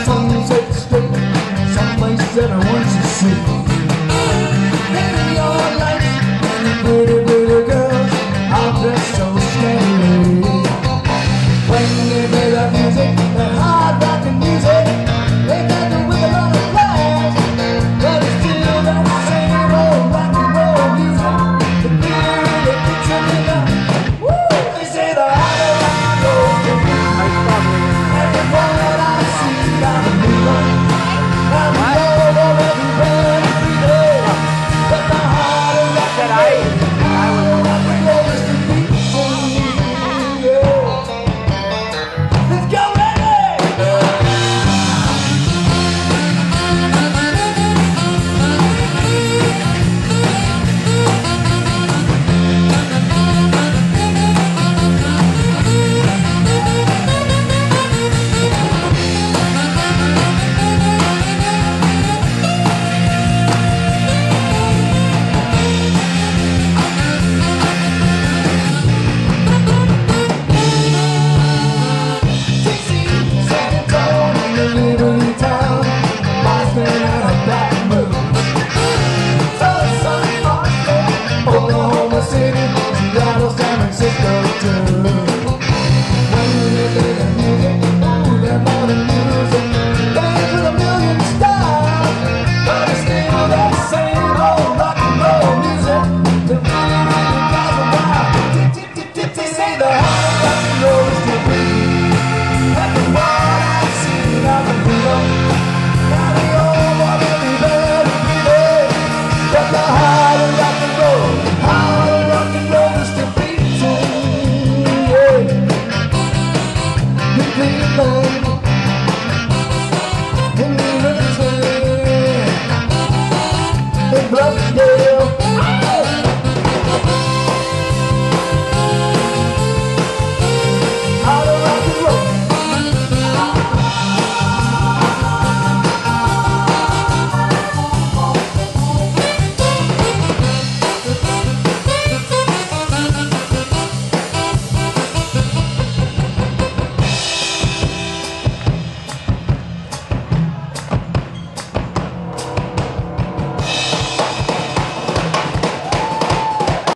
Sunset Strip, someplace everyone should see. Maybe your lights and the pretty, pretty girls all dressed so scantily. When they play that music, that hard rockin' music, they got the whip a lot of flash, but it's still that same old rock and roll music. The beer that kicks in the night. Woo! They say the harder rock goes, the everyone that I see, I'm a new one. I'm all over everybody every day. But the harder rock and roll, the harder rock and roll is the beat. Let's go, Oklahoma City, Seattle, San Francisco too. When they play the music, ooh, that modern music, plays with a million styles, but it's still that same old rock and roll music. The really, really drives a while. They say the hard rock and roll is the beat. After what I've seen, I've been below. Now they all want to be better every day, but the harder rock and roll, harder rock and roll is the beating, yeah. In Cleveland, in New England, in Bluff, yeah.